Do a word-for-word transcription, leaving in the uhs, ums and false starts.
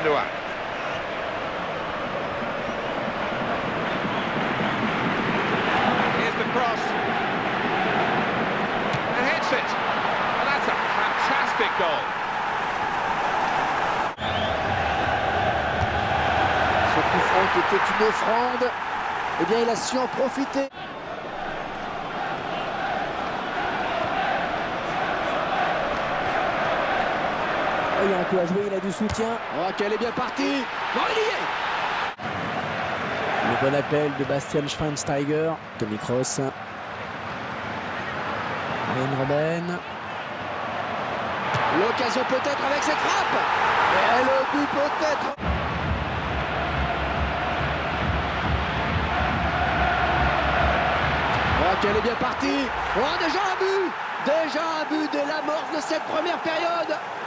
Koundouak. Here's the cross. And hits it. And that's a fantastic goal. Ce coup franc qui était une offrande, eh bien il a su en profiter. Il y a un coup à jouer, il a du soutien. Oh, qu'elle est bien partie. Non, il y est. Le bon appel de Bastian Schweinsteiger. Toni Kroos. Ryan Robben. L'occasion peut-être avec cette frappe. Et le but peut-être. Oh, qu'elle est bien partie. Oh, déjà un but. Déjà un but dès l'amorce de cette première période.